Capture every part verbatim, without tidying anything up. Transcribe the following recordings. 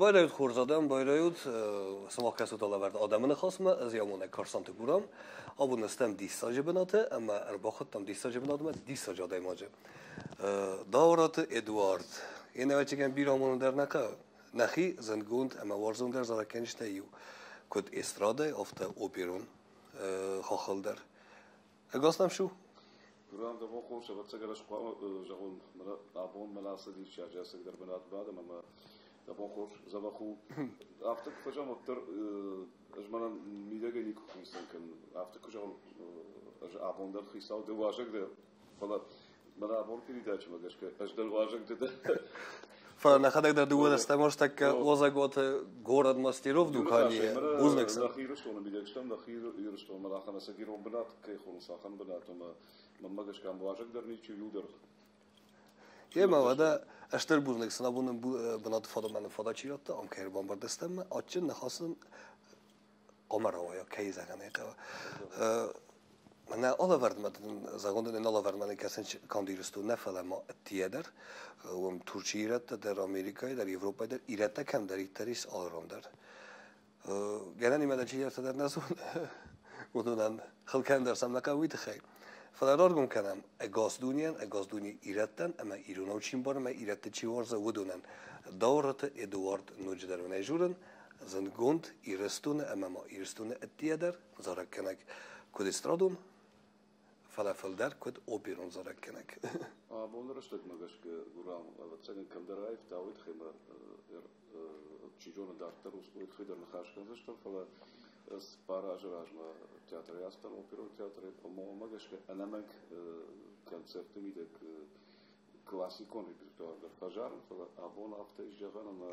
باید خورزادم باید سماق کسوت الله ورد آدمن خاصم از یامونه کارسانت گورم آبون استم دیساج بناته اما ارباختم دیساج بناتم دیساج آدم ماجه داورات ادوارد این نوعی که بیرامون در نکه نخی زنگوند اما وارزون در زارکنش تیو کد استراده افته اوپیرون خاخل در اگاستم شو برام دو خوش شد سگرش قام جهون مرا آبون ملاسدی شجاع سگ در بنات بعد اما دو خوش زبخو افته کجا متر اجمالا میده نیک خیسان کن افته کجا آبون در خیسا دو واژه ده فلا مرا آبون کی دیده چه مگش که اجدل واژه ده فنخدك در دوول استمرش تك وزقوت غورد ماستيروف دوكاني بوزنكس الاخير شلون بيدكشتم الاخير يرشتو مرا خمسة كيلو بنات كي خلص خن بنات ما ما ماش كان بواجك در نيتشو يودر يا ما هذا اشتر بوزنكس انا بون بنات فاضل من فاضل چيرات ام كير بامبرد استم اچن نخواستن قمر هوايا كيزا غنيقه من alle werd met een zagonde in alle werd met een kessen kan die resto nefela ma tieder om Turkiet der Amerika der Europa der irette kan der iteris allrounder gelen niet met dat je der nazo ودونن خلکن در سم نکوی تخیل فدرار گم کنم اگاز دونین اگاز دونی ایرتن اما ایرانو چین بار ما ایرت چی ورز ودونن دورت ادوارد نوجدر و نجورن زنگوند ایرستون اما ما ایرستون اتیادر زارک کنک کد استرادون فلافل در کد اوپیرون زارک کنک آه بونر اشتک مگش که گرام وقتی کم درایف تاوید خیمه چیجون دارتر وسوید خیدر نخاش کنزش تر فلا سپارا جراجما تئاتر یاستن اوپیرون تئاتر اما مگش که انامک کنسرت میده کلاسیکون ریپرتوار در فجار فلا آبون هفته ایجابن اما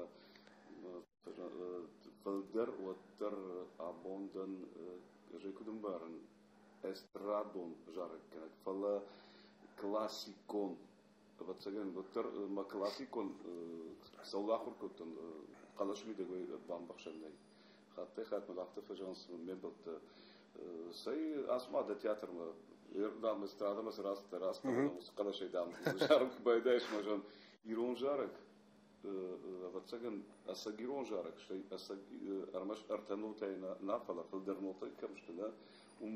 فالدر و در آبون دن جیکودم بارن استرادون جارك كانت فلا كلاسيكون بتسجن بتر ما كلاسيكون سولاخور كنتن قلاش ميدا بام بخشناي خاطر خاطر ملاقت فجانس مبلت سي اسمع ده تياتر ما يردام استرادا مس راس تراس موسيقى شي دام جارك بايداش مجن يرون جارك بتسجن اسجيرون جارك شي اسج ارمش ارتنوتينا نافلا فالدرنوتي كمشتنا um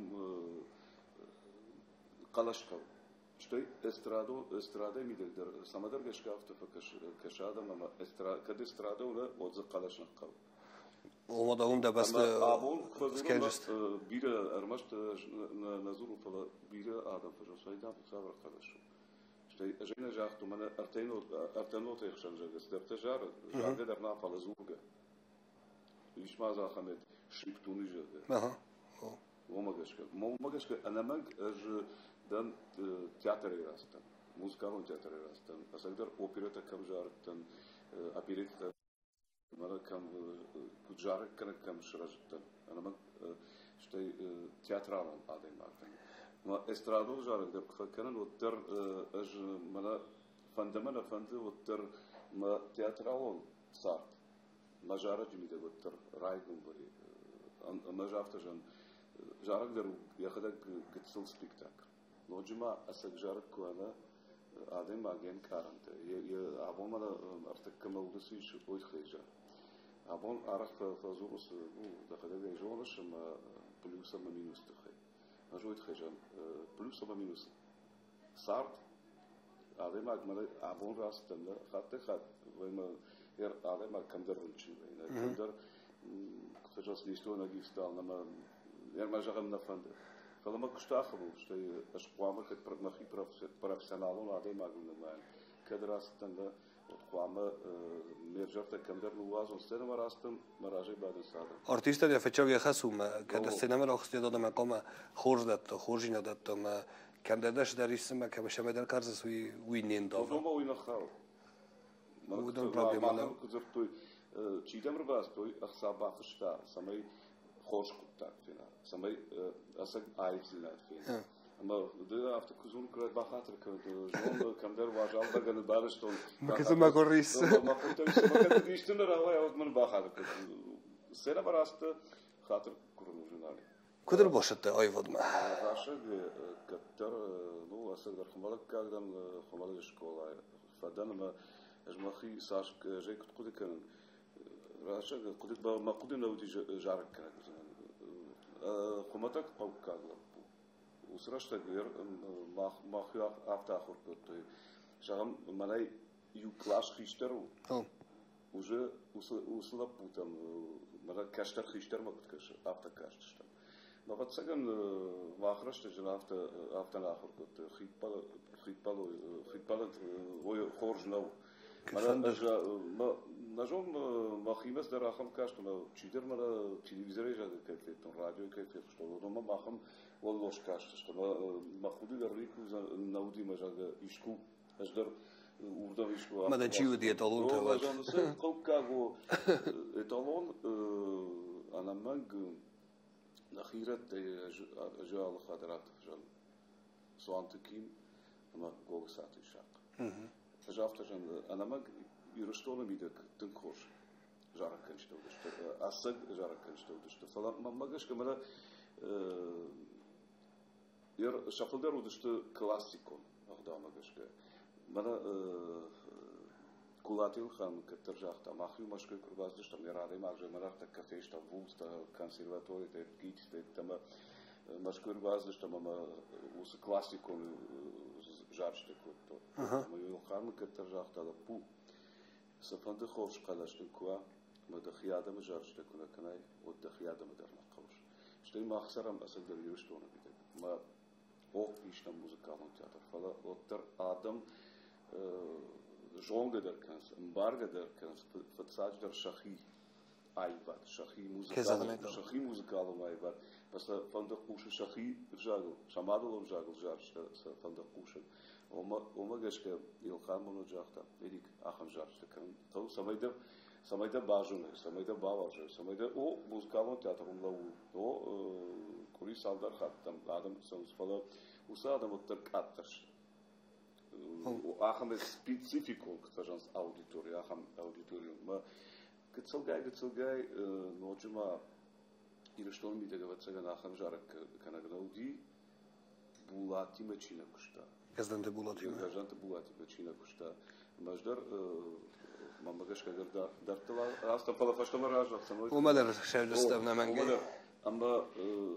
قلشكو شتي استرادو استرادا ميدر سمادر گشكافت فكش كشادا ما استرا كد استرادو ولا وز قلشنقو وما داوم ده بس ابون سكنجست بير ارمشت نزور فلا بير ادم فجو سيدا بصبر قلشو شتي اجينا جاختو من ارتينو ارتينو تيخشن جست تجار جاده در نافل زوجه ايش ما زا خمت شيبتوني جده اها وماجشك وماجشك أنا مج أج دان تياتر راستن موسيقى تياتر راستن أصدقر أوبريتا كم جارتن أبيريتا مرة كم كجارك كنا كم شرجتن أنا مج شتى تياترالن عادي مارتن ما استرادو جارك ده فكرن وتر أج منا فندمنا فند وتر ما تياترالن صار ما جارك جميدة وتر رايكم بري ما جافتجن جارك درو ياخدك قتصل سبيكتاكل نوجما أسك جارك كوانا آدم باقين كارنت يا أبون مالا أرتك مولدسي شو بوي خيجا أبون أعرف فزورس بو دخل ده جونش ما بلوسا ما مينوس تخي أجويت خيجا بلوسا ما مينوس صارت آدم باق مالا أبون راس تملا خاطر خاط وما ير آدم باق كم در رنشي بينا كم در فجأة ليشتو نجيب ستال نما يعني ما جرب نفند فلما كنت أخبر شتى أشقوامه كت مخي بروفيسيونالون عادي ما قلنا ما كدراسة تندا وقوامه مرجعت كم در نواز ونستنى مراستم مراجع بعد الساعة أرتيستا دي فتشوي خسوم كده السينما الأخصية ده ما قام خورج ده خورجنا ده ما كم دردش در اسم كم شما در كارز وي وينين ده وما وين خاو ما ده البروبلم أنا كنت توي چیدم رو باز توی اخساب بافشتا سمی خوش کتاک فینا سمی اصلا عایف زینات فینا اما ده افت کزون کرد باخاتر کرد جون کم در واجال دگن بالشتون مكسب ما كوريس ما كنت ما كنت ديشتن راه يا من باخاتر کرد سيرا براست خاطر كورن جونالي كدر باشد أيوة ما راشد كتر نو اصلا در خمالك كاغدن خمالك شكولا فدان ما اجمخي ساش جاي كنت قد كان راشه خودت با ما خودی نودی جارک کرد خماتک پاک کردم وسرشت غير ما ما خيار أفتح خرطة شغم ملاي يو كلاش خيشترو уже усла путам мара каштар хиштар ма каш авто каштар но вот саган вахраште жена авто авто нахур кот хитпал хитпал хитпал ой хоржнау мара даже ма нажом махимас дар ахам кашт ма чидер мара телевизоре жада кайфет радио кайфет что дома махам вол лош кашт что ма худи дар рику науди ма жада ишку аждар урдавишку ما دنچیو دی اتالون تو واج اون سه خوب کاغو اتالون انا منگ نخیرت جوال خاطرات جال سوانتکیم اما گوگ ساعتی شاق جافت جن انا منگ يرشتون ميدك تنخوش جارك كنشتو دشت اصد جارك كنشتو دشت فلا ما ماغش كمرا ير شافلدر ودشت كلاسيكون اخدا ماغش Мана кулатил хан катер жахта махю машкой курбазды что мне рады маже марахта кафе что вулста консерватория те гит те там машкой курбазды что мама ус классику жарште кот мою хан катер жахта да пу сапанды хош қалашты куа мада хиядам жарште куна канай от да хиядам дарна қауш что им махсарам асадыр юштона биде ма о ишна музыкалный театр фала оттар адам жонга дерканс, эмбарга дерканс, фацач дер шахи айбад, шахи музыкал, шахи музыкал айбад. После фанда куша шахи жагл, шамадулов жагл жарш, фанда куша. Ома ома гешке илхан моно жахта, эдик ахам жарш декан. То самайда самайда бажуне, самайда баваже, самайда о музыкалный театр умлау, о кури салдар хаттам, адам сансфала, уса адам оттар катташ. Ахам специфику, скажем, аудитории, ахам аудиторию. Мы кцелгай, кцелгай, ночума или что он мне говорит, что ахам жарк, канагнауди, булати мечина кушта. Газданте булати. Газданте булати мечина кушта. Маждар, мама гашка гарда, дартала, раста пала фаштама ража, самой. Умадар шевдестав на манге. Амба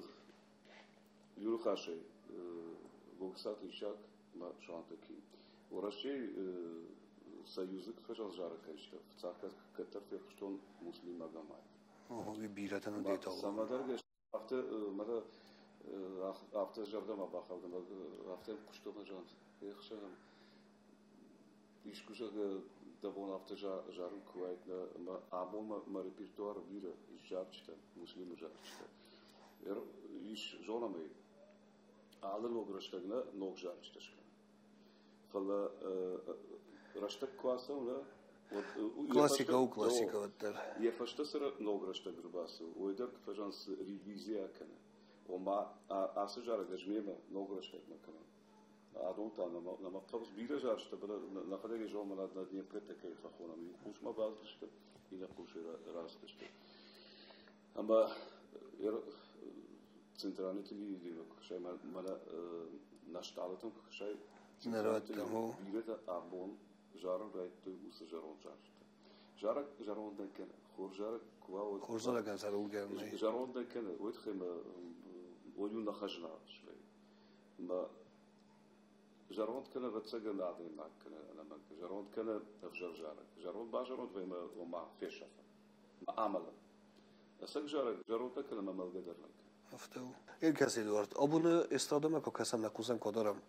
юрхашей, боксат ишак. ما شانتكي ورشي союзы خجل جارك كشت فصاحك كتر في خشتون مسلم مجمع هو بيرتن ديتو سمادر گشت هفته مرا هفته جرده ما باخدم هفته خشتون جان يخشم iş kuşağı da bu hafta jarın kuvvetli ama abon ma repertuar bir jarçta muslim jarçta er iş zonamay alın o grashtagne nog jarçta فلا رشتك كواسة ولا كلاسيكا و كلاسيكا وتر يفشتسر نوع رشتك رباسه ويدرك فجانس ريفيزيا كنا وما أسجار جميع نوع رشتك ما كنا أدون تانا ما ما قبض بيرة جارشته بلا نقدر يجوا من هذا الدنيا بريتة كيف أخونا من يخوش ما بعض رشته إلى خوش راس رشته أما ير центральный телевизор شيء ما ما نشتغلتهم شيء نراتمو بيرة أبون جارم رايت تويس جارون جارشته جارك جارون ده كنا خور جارك كوا خور زلا كان سالو جارم جارون ده كنا ويدخل وليون نخجنا شوي ما جارون كنا بتسجل عادي معك كنا أنا ما جارون كنا أفجر جارك جارون باجرون وما وما فيش ما عمله أسق جارك جارون ده كنا ما ملقدر لك أفتو إيه كاسي دوارت أبونا استخدامه كقسم نکوزن کدارم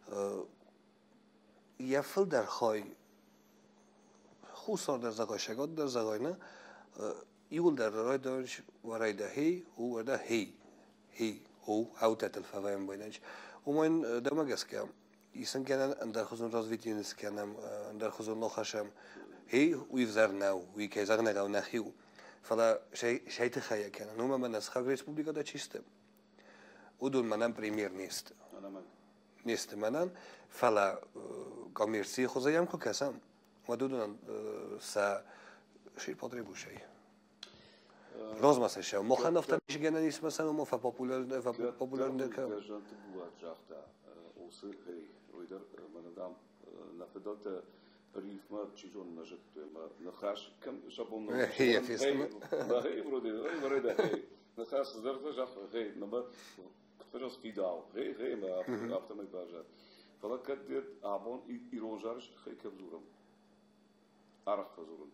یفل در خای خوصار در زغای شگاد در زغای نه یول در رای دارش ورای ده هی او ورده هی هی او او تتل فوایم باینج و من دم گس کم ایسن کنن در خزون رازویتی نیست کنم در خزون نخشم هی ویفزر نو وی کیزر نگاو نخیو فلا شيء شيء تخيل كان نوما من أسخاب ريسبوبليكا دا چيست ودون منام بريمير نيست نيست منان فلا كوميرسي خوزايام كو كسام ودون سا شيء потребу شيء rozmasa się mocha w tym gena nie jest samo mofa popularne popularne ka usy hej wider manadam na pedalte рифма чижон нажит, ма нахаш кам шабон на хей фестим, на хей вроде, вроде хей, нахаш зарда жах хей, на ма кто же спидал, хей хей ма автомат бажа, фала кадет абон ирон жарш хей кабзурам, арах кабзурам,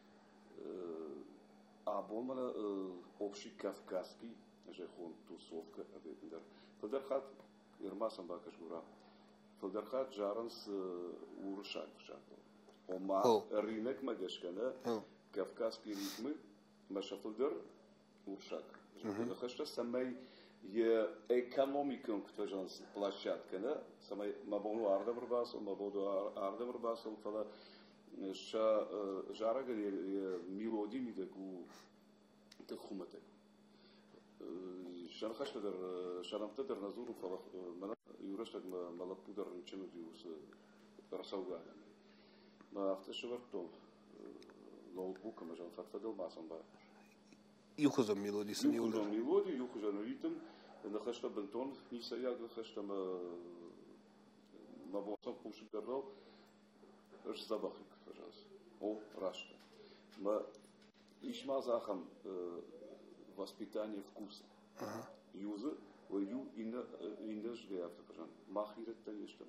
абон мана общий кавказский, же хон тусовка, абетндар, фалдархат ирмасам бакаш гура. Фалдархат жаранс уршак шатл. Ома рынок магашкана кавказские ритмы машафлдер уршак. Нахашта самай е экономикум ктважанс площадкана самай мабону ардамрбасл мабоду ардамрбасл фала ша жарага мелодии мидаку тхуматек. Шанхаштадер шанамтадер назуру фала мана юрашак малапудар ничего диус расаугана. Ма автошевартов ноутбук мажан фатфадел масам ба. Юхузам мелодии сами Юхузам мелодии, юхузам ритм. Нахашта бентон нисаяг нахашта ма мабосам пушидерал рзабахик, пожалуйста. О рашта. Ма ишма захам воспитание вкуса. Юзы, ю инда инда жгеявта, пожалуйста. Махирет танештам.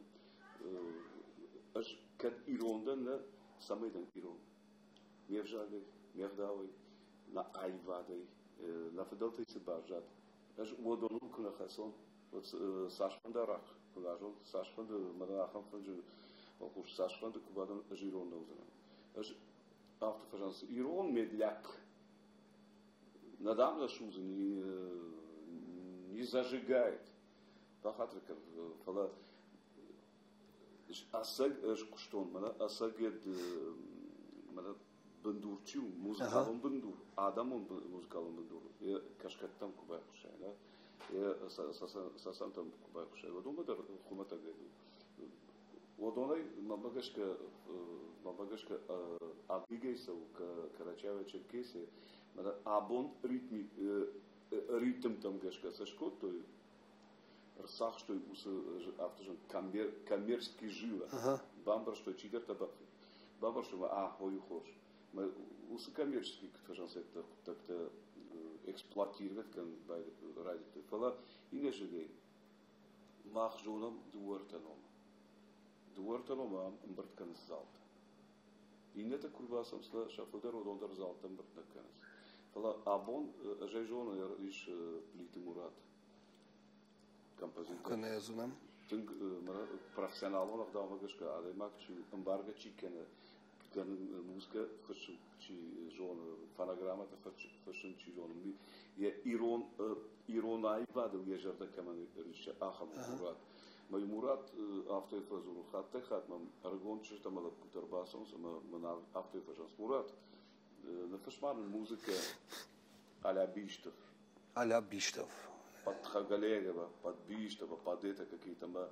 Аж кад иронда на самайдан ирон. Мевжагай, мевдавай, на айвадай, на фаделтай се баржат. Аж уодону куна хасон, вот сашфандарах, кугажол, сашфанда мадаахам фанджу, охуш сашфанда кубадан аж ирон наузана. Аж авто, пожалуйста, ирон медляк. Надам за шузы не не зажигает. Пахатриков, фала асаг куштон, мана асагед мана бандурчу, музыкалон бандур, адамон музыкалон бандур. Я кашкаттам кубай хушайна, я сасантам кубай хушай. Водома да хумата гайду. Водонай мабагашка мабагашка абигейсов Карачаева Черкесия, мана абон ритми ритм там гашка сашко той. Рсах, что автожен коммерческий жила. Бамбар, что читер табак. Бамбар, что а, хою хош. Мы усы коммерческий, как же это так-то эксплуатировать, как ради фала. И не жили. Мах жоном дуартаном. Дуартаном ам амбарткан залта. И не так курвасам сла шафлдер одондар залта амбарткан. Фала абон жайжона лишь плиты мурат. Композитор. Конезунам. Тинг профессионал он отдал магашка, а да макчи эмбарго чикена, кан музыка фашн чи жон фонограмма та фашн чи жон. Я ирон иронай вадил я жарда каман риша ахам мурат. Мой мурат автофазуру хатта хатмам аргон чишта мала путербасон сама мана автофажан мурат. На фашман музыка аля Биштов. Аля Биштов. Под Хагалегова, под Биштова, под это какие-то ма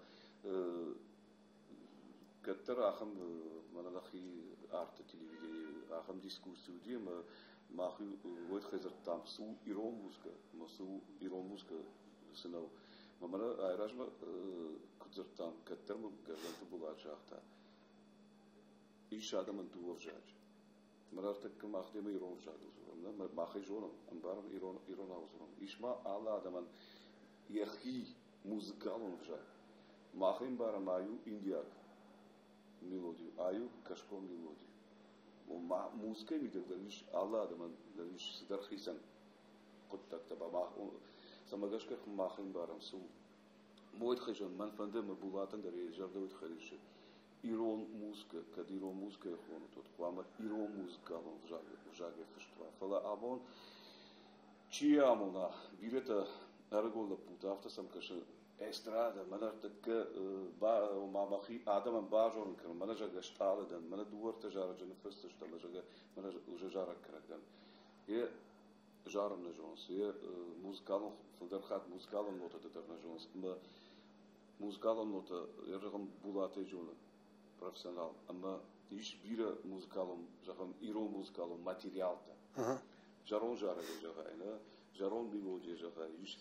которые ахам манахи арта телевидение, ахам дискуссию дима махи вот хазар там су ирон музыка, масу ирон музыка сынау. Мамара айражма кудзар там каттерму газанты була жахта. Иш адамын дуов жач. Марарта кмахдема ирон жаду. Махи жоном, амбарам ирон ирон аузуром. Ишма алла адаман ерхи музыкалон жа. Махим барам аю индияк мелодию, аю кашко мелодию. Ма музыка ми дер лиш алла адаман лиш сидархисан. Коттакта бама самагашка махим барам су. Моет хажон ман фандема булатан дер жардавит хариши. Ирон музыка, kad ирон музыка je ono tot kvama ирон музыкалон в жаге в жаге фештва. Фала абон чиамо на билета аргола пута авто сам каше естрада манар така ба мамахи адаман бажон кан мана жага шталдан мана дуарта жара жана феста штала жага мана уже жара крагдан. Е жарам на жонс е музыкалон фалдархат музыкалон нота датар на жонс ма музыкалон нота ергам булате жона профессионал, ама иш бира музыкалом, жахам ирон музыкалом материалта. Жарон жара жахайна, жарон мелодия жахай, иш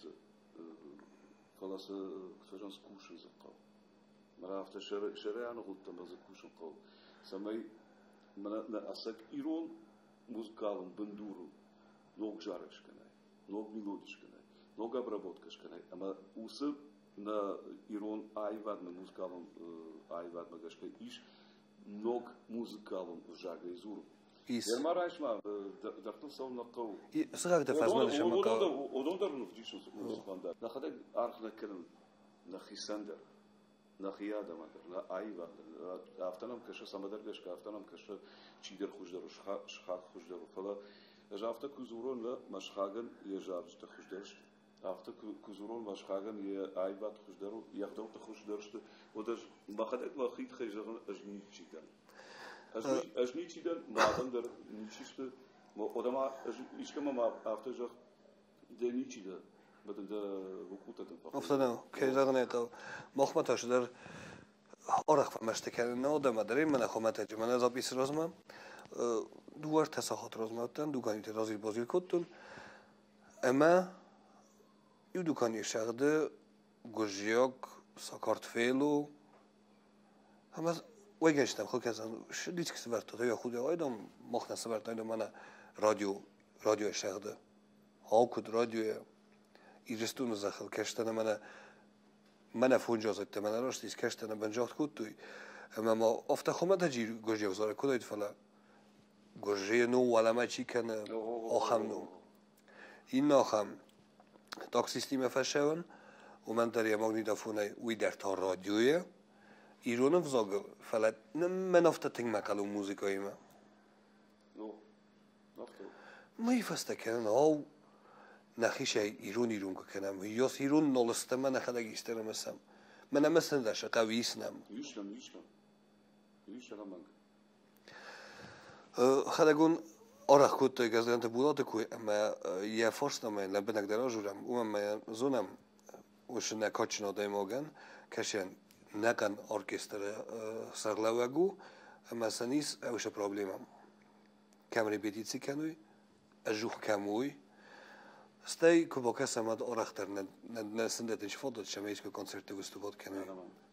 фаласа ксажан скушен закал. Мара авто шере шере ано гуттам за кушен кал. Самый на асак ирон музыкалом бандуру ног жарышканой, ног мелодишканой, ног обработкашканой. Ама усы на ирон айвадна музыкалом айвадна гашкай иш ног музыкалом жага изуру. Ерма райшма дартыл сауна кау. Сырак да фазман шама кау. Одон дарну вдишн музыканда. На хада архна керн на хисандер. На хияда мадер, на айва, автоном каша самадер гашка, автоном каша чидер хуждару, шхак хуждару. Фала жафта кузурон на машхаген е жаршта хуждаршт. Авто кузурон машхаген е айват хуждару, яхдал та хуждаршт. Одаж махадек махит хижарн ажни чидан. Ажни чидан мадам дар ничиште. Одама ишкама ма авто жах де ничида. افتادم که زغنه تو مخمتاش در آرخ فمشته کردن نه آدم داریم من خمت اجی من از آبیس رازمم دوار تساخات رازماتن دوکانی ترازی بازی کردن اما یو دوکانی شغده گوجیاک ساکارت فیلو هم از ویگنشتم خود کسان شدید که سبرت تو یا خود آیدم مخنه سبرت آیدم من رادیو رادیو شغده ها کد رادیو ایرستون زخل کشتن من من فونجا زدت من راشتیش کشتن بنجاخت کود توی اما ما افت خمت هجی گوجی وزاره کدایت فلا گوجی نو ولا ما چی کنه آخم نو این آخم تاک سیستم فشون و من در یه ماگنیتافونه وی در تا رادیویه ایران فزاگ فلا من افت تنگ مکالو موزیکایی ما ما یفسته کنن آو نخیش ایرون ایرون که کنم و یاس ایرون نالسته من خدا گیسترم اسم من مثلا داشته قویسنم یشتم یشتم یشتم من خدا گون آرخ کود توی گزدانت بودات کوی اما یه فرصت نمی لبنک دراجورم اما من زونم وش نکاچ نادای ماگن کشن نکن ارکستر سرلاوگو اما سنیس اوش پرابلمم کامری بیتیسی کنوی اجوخ کموی Stai ku bo kasa mad orachter na na sendet ich fodot chameisko koncerty wystupot kenai.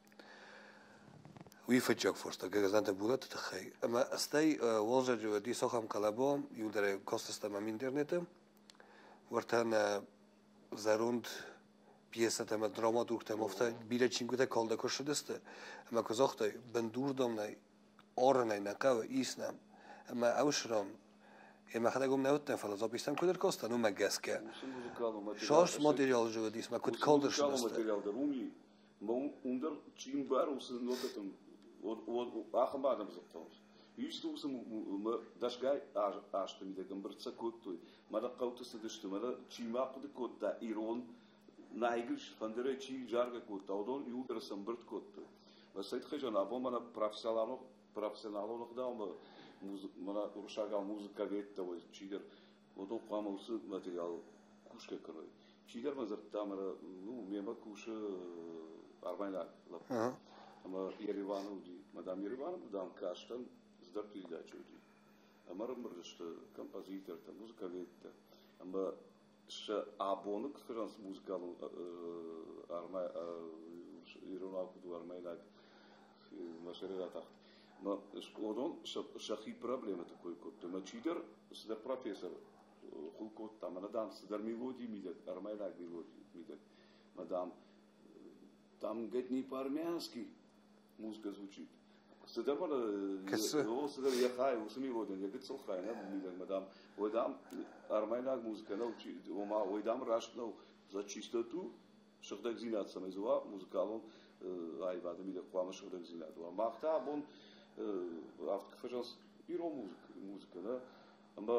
Wi fetjak forsta gazanta bulat takhay. Ama stai wolja jo di soham kalabo yudare kostasta mam internete. Wartana zarund pjesa tema drama durtem ofta bile cinqueta kolda koshudeste. Ama kozochta bendurdom nay ornay na kaw isnam. Ama awshram اما خدا گم نوت نفعل از آبیستم کدر کاسته نو مگسکه شاش ماتریال جو دیس ما کد کالدر شده ماتریال درومی ما اندر چیم بار وسن نوتتم و و آخر بعدم زبطوس یست وسن ما داشگای آشته میده کم برتسا کد توی ما دا قوت سدشته ما دا چیم آقد کد تا ایران نایگش فندره چی جارگ کد تا اون یودر سنبرت کد توی و سعید خیجان آبو من پروفسیونالو پروفسیونالو نخدام منا روشاگال موزیکا ویت و چیدر و تو قاموس ماتریال کушке کرد چیدر مزرد تامر نو میما کوش армайна اما یریوانو دی مدام یریوانو مدام کاشتن زدر передачу دی اما رمرشت композитор та موزیکا ویت اما ش абонук франс музыкалу армай ирона куду армайна машерата Но одон шахи проблема такой код. Но чидер сдер профессор хулкот там мадам сдер мелодии мидет, армайнак мелодии мидет. Мадам там говорит не по-армянски музыка звучит. Сдер мана ну сдер я хай ус мелодия, я говорит слухай, на мидет мадам. Ой дам армайнак музыка научит, ома ой дам рашнул за чистоту, шахдаг зинат самайзуа музыкалон айвада мидет квама шахдаг зинат. Махта бон авто фажанс иро музыка музыка да ама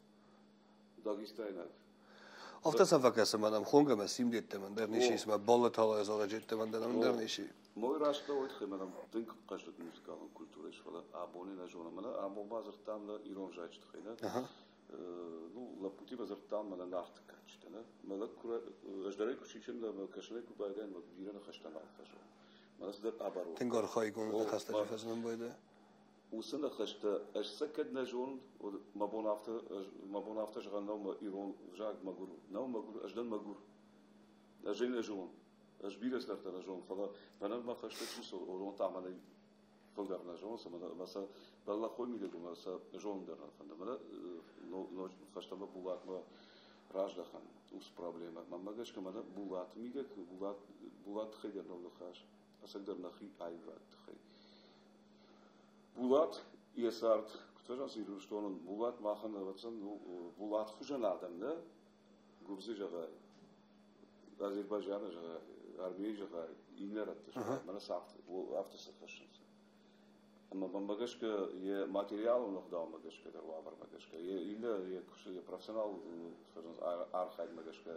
Дагестайнак Ofta sam vakasa manam khonga ma simdette man der nishi isma bolla tala azara jette man der der nishi Мой рашта ойт хеманам динк qashlat музыкалын культура ишвала абоне на жона мана або базар там да ирон жачт хена ну la puti bazar там мана нарт качта на мана кура аждаре кучичен да кашле ку байдан ва бирана хаштана фашо мана сдер абаро Тенгор khaygun da khasta jafaznan boyda وسنا خشت اش سكد نجون ما بون افت ما بون افت شغل نو ايرون جاك مغور نو مغور اجدن مغور اجل نجون اش بيرس لرت نجون فلا فانا ما خشت شو اورون تعمل Fıldarına jön, masa balla koymuydu masa jondarına fanda. Mana no no faştama bulatma rajdahan us problema. Mamma gashka mana bulat migak bulat bulat khayder no khash. Asagdar nahi ayvat khay. Bulat yesart kutvajan siru что он bulat machana vatsan bulat fujan adamda gubzi jaga Azerbaycan'a jaga Armeniya jaga inler attı. Mana saft bu haftası khashın. Ama bambagashka je материалом noch da magashka da var magashka. Je ile je kushi profesional скажем arxayt magashka.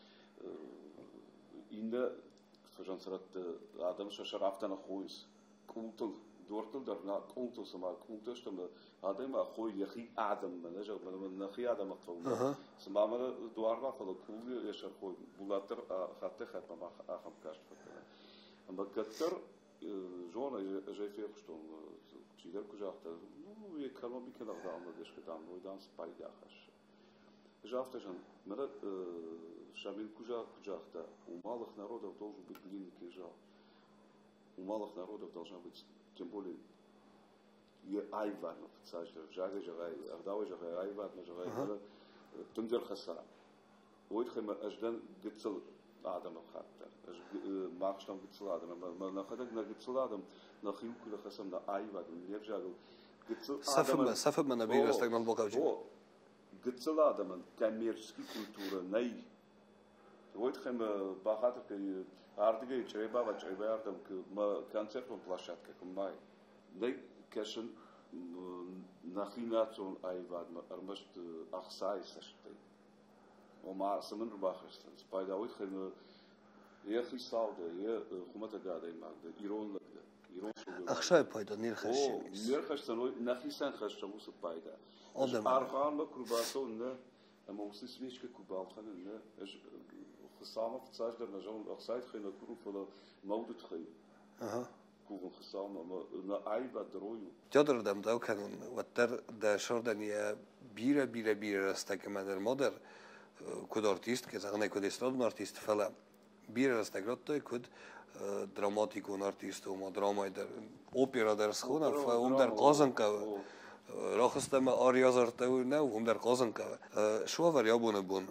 Inde скажем sırat adam şaşar haftana khoyus. Kultul dortul darna kultul sama kultul что мы adam khoy yahi adam mana jab mana nahi adam qawm. Sama mana duarga falan kul yaşar khoy. Bulatır hatta hatta ma axam kaşf. Ama katter жона же фех что чидер кужахта ну экономика да дамагашка там ойдан спайдахаш жафтажан мара шабин кужах кужахта у малых народов должен быть длинный кинжал у малых народов должна быть тем более е айван цаждер жага жага ардавы жага айван жага мара тундер хаса ойдхема аждан гыцыл adam hatta maaxtam gitsel adam maar na gadak na gitsel adam na khiyukul khasam na ayvad nerjago gitsel adam safab man nabi rastagman bokavji gitsel adam коммерческий культура nay Voit hem багато ke ardige treba va treba adam ma концертон площадка kumay nay kesin nachinatson ayvad ma armast axsay sashte Oma samen rubachsten. Spayda ooit geen je gisaude, je gomata gade maakte, ironlijk, ironlijk. Ach, zij payda neer gesh. Oh, neer gesh dan ooit nachisan gesh dan moest payda. Argaan me krubaso ne, en moest switchke kubal gaan ne, is gesamen verzeiht er na zo'n achsait geen krup voor de mode te geven. Aha. Kuven gesamen, maar na ayba droyu. Joderdam da ook gaan, wat daar de soorten je bira bira bira staken met de modder. Kod artist, che sa ne kod estrad un artist fala bira rastagrotto e kod dramatiku un artist uma drama der opera der schona fa um der qazanka rakhstama aryazarta ne um der qazanka sho var yabuna bun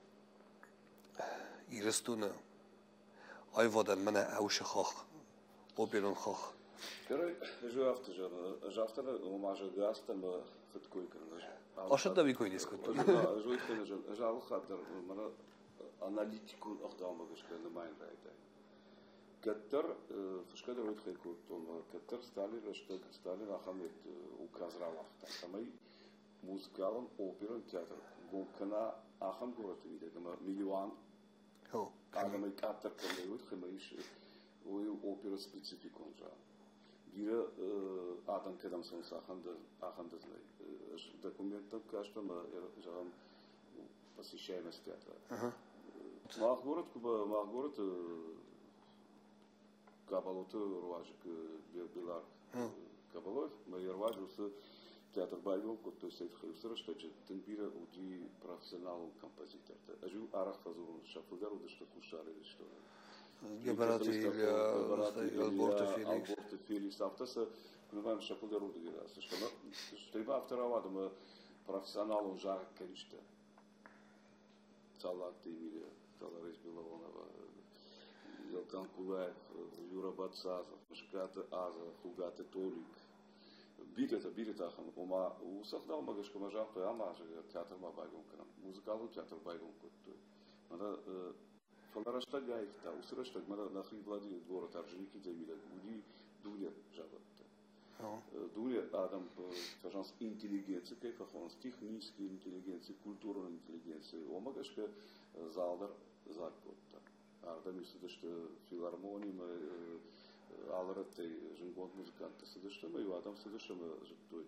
irstuna ayvadan mana aush khakh operon khakh Kare, jo after jo after uma jogasta ma futkoykan. Ашат да викой не скот. Zo ik vind het zal gaat er maar analitico afdaan magashka на mijn rijden. Katter verschillende ooit gekort om Katter Stalin restek Stalin ахам het указал afta. Самай музыкален опера театр. Гонкана ахам город виде гама миллион. Ho. Агамай Katter kan ooit gemais ой опера спецификон жа. Бира адам кадам сон саханда аханда знай. Документом кажется, мы живем посещаемость театра. Мах город, Куба, мах город, Кабалоты, Руажик, Белар, Кабалов, мы Руажик, театр Байгон, то есть это хлебсера, что это темпира уди профессионал композитор. А жил Арах Фазун, Шафугар, да что кушали или что. Гебараты или Алборто Феликс. Алборто Феликс, автоса. Мы вам шапуга руды гирас, что что и автора вадам профессионал уже конечно. Салат имели, Таларис Беловонова, Елкан Кулаев, Юра Бацазов, Мышката Аза, Хугата Толик. Бирета, бирета хам, ома усахдал магашка мажах, то ама же театр ма байгон канам, музыкалный театр байгон кот. Мана фаларашта гаифта, усрашта, мана нахи влади город Орджоники демиля, уди дуня жаба. Дуля адам, скажем, интеллигенции, как он, технической интеллигенции, культурной интеллигенции, омагашка залдар закотта. Арда мисля, что филармония, алраты, жингон музыканты, съдъща ме, и адам съдъща ме, той.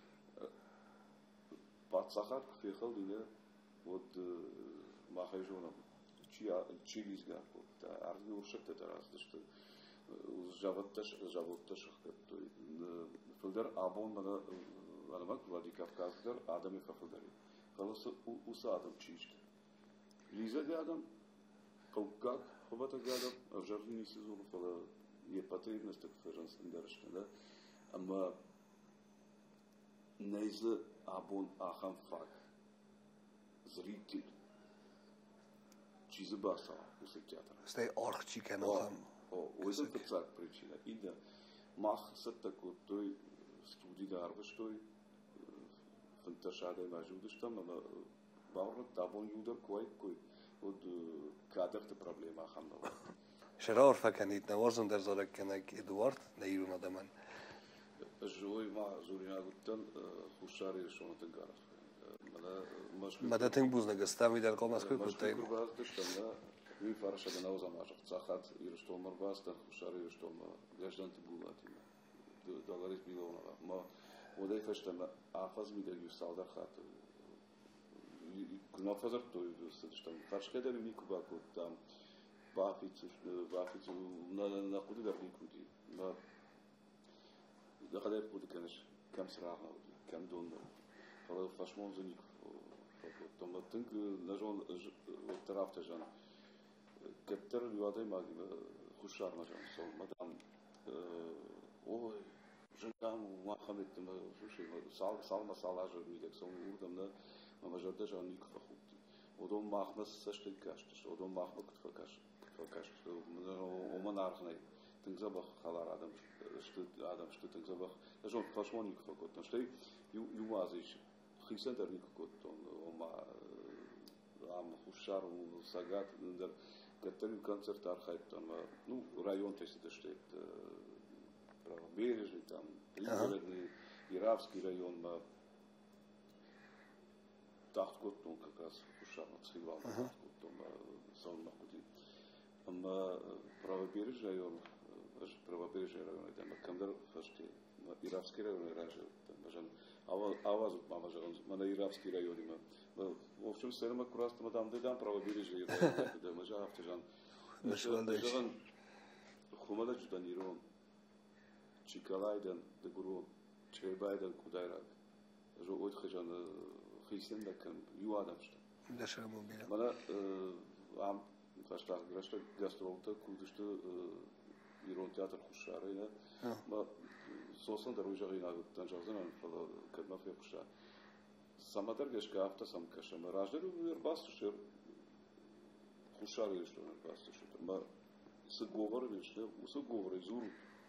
Пацахат кфехал дине от махайжона, чили изгакот, арди уршата тараз, защото Жаватташ, жаватташ, като филдер абон на Арамак, Владикавказдер, Адам и Фафилдери. Халаса уса Адам чиште. Лиза гадам, колкак, хубата гадам, а в жартвени сезон фала е потребност так ференс индерште, да. Ama neyse abon aham fak zritil чизы баса у театра. Стай архчи кенахам. О, уйдем по цак причина. Ида мах са тако той студий дарва той фанташаде мажудыш там, но баурно табон юдер кой кой od kaderte problema hamnava. Шерар факанит наварзан дар зарак кенак Эдуард наирун адаман. Жой ма зурина гуттан хушари шонтан гарах. Мала маш Мадатин бузнага стави дар qalmas koy kutay. Kurbazdıştanda bir farşada na uzamajıq. Çaxat yürüstolmar bastan huşarı yürüstolma. Yaşdan tibulat. Dolaris milionava. Ma oday faştanda afaz mi de yüsalda xat. Knopfazar to yürüstolma. Farşkada mi kubako tam baficu baficu na na kudi dar nikudi. Ma لقد يكون كانش كم صراحة كم دون فلا فاشمون زنيك ثم تنك نجون الطرف تجان كتر الوضع ما خشار نجان سو مدام أو جنام وما خمت ما شو سال سال ما سال عشر ميدك سو وردمنا ما مجرد جان نيك فخوت ودوم ما خمس سشتي كاشت ودوم ما خمك تفكاش تفكاش وما نعرفني تنزبخ خلار آدم شتت آدم شتت تنزبخ لجون فاشمونيك فقط نشتي يو يوازيش خيسان درنيك فقط وما عم خشار وساقات ندر كتر كونسرت أرخيت أما نو رايون تيست تشتت правобережный там пригородный Иравский район ما تحت كنتم كاس خشار نتصيبال تحت كنتم صار مخدي أما правобережный район правобережный район это Камдар фашти Иравский район ражил там бажан аваз мамажан мана Иравский район има в общем сэрма кураст мадам дедам правобережный район да мажа автожан бажан хумада жудан ирон Чикалайдан дегуру Чербайдан кудайрак жо ойт хажан хисен да кам ю адамшта Да шерму била мана ам фашта грашта гастролта кудышты Ирон театр хушарина, ма сосан дар уйжагина гуттан жагзан фала кадма фе хуша. Самадar гешка авто сам каша, ма раждер вер бастушер хушари что бастушер. Ма с говорили что, с говорили зур.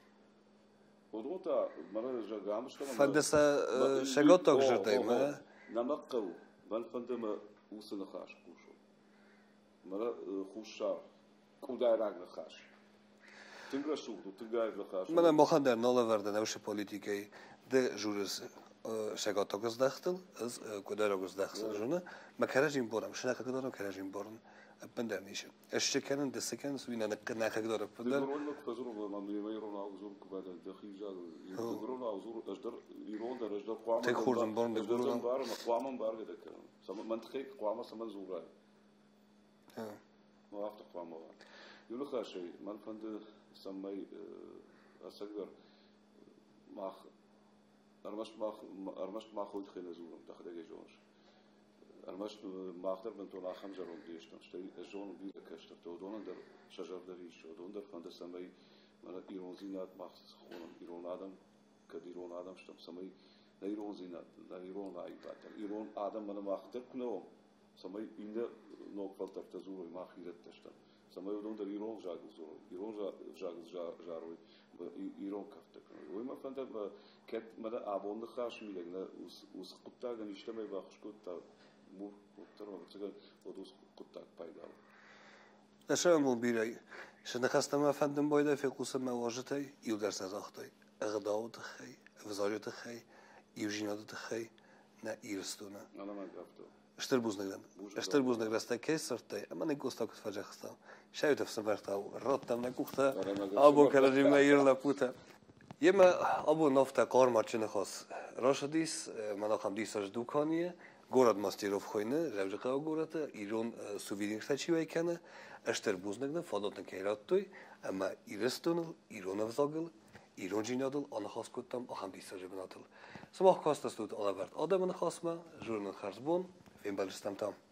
Одота мара жагам что ма. Фандеса шаготок жирдай ма. Намаккау, бан фандема усна хаш кушо. Мара хушар кудайраг на хаш. Мене мохан در نال ورده نوش پولیتیکی ده جورس شگاتا گزدختل از کدارا گزدختل جونه مکرجیم بارم شناخت کدارم کرجیم بارن بندر نیشه اشتکنن دستکن سوینا نک نخک داره بندر بقول لك فزور ما ميرون عاوزور كبار دخيل جال يقولون عاوزور أجدر يرون در أجدر قوام تخورن بارن يقولون بارن قوام بارن ذاك سام منطقي قوام سام زورا ما أفتح قوام بارن يقول لك شيء من فند سمي أسقدر ماخ أرمش ماخ أرمش ماخود خيل زورم تاخده جونش أرمش ماخدر بنتون آخم جرون ديشتم شتى جون بيدا كشتر تودون در شجر دريش تودون در فند سمي من إيرون زينات ماخ خونم إيرون آدم كديرون آدم شتم سمي لا إيرون زينات لا إيرون لا إيبات إيرون آدم من ماخدر كنوم سمي إنده نوك فلتر تزوري ماخ يرد تشتم سمای اون در ایران جاگل زور ایران جاگل جاروی ایران کافت کنه وی ما فهمت با کت مده آبونده خاش میگه نه اوس اوس قطعه گنیشته می باخش قطعه مو قطعه رو مثلا ودوس قطعه پیدا. نشان مون بیایی شن خسته ما فهمتم باید فی قسم مواجهتی یو درس از آختی اقداوت خی وزارت خی یوجینات خی نه ایرستونه. أنا ما قفته. اشتر بوزنگرن اشتر بوزنگر است که سرته اما نگوستا کت فجأة خستم شاید تفسر برتاو راتم نگوخته آبون کلاجی میرلا پوته یه ما آبو نفته کار مارچین خاص راشدیس من آخام دیساج دوکانیه گورد ماستیروف خوینه روزه قاو گورده ایران سوویدینگ تچی وی کنه اشتر بوزنگرن فاداتن که ایراد توی اما ایرستونل ایران افزاگل ایران جینادل آن خاص کتم آخام دیساج بنادل سماخ کاست است آن ورد آدم خاص ما جورن خرزبون فين بلشتم تام